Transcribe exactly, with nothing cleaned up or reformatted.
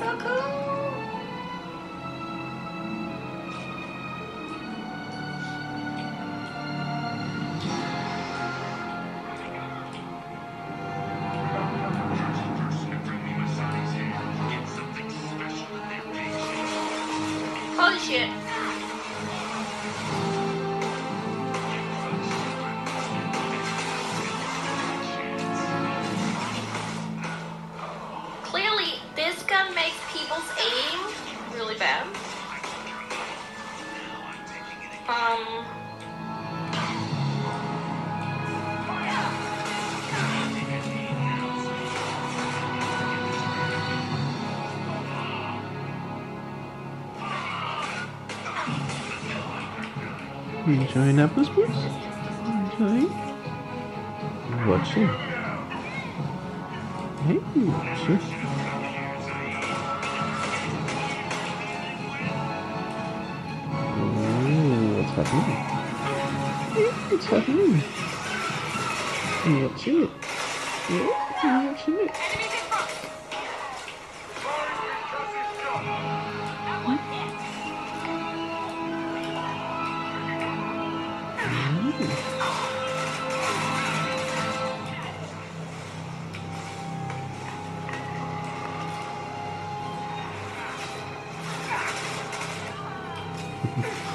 so cool. Holy shit. Clearly, this gun makes people's aim really bad. Um... Enjoying apples, please? Enjoying? Watching? Hey, watching? Oh, what's happening? Hey, what's happening? I'm watching it. Yeah, I'm watching it. Mm.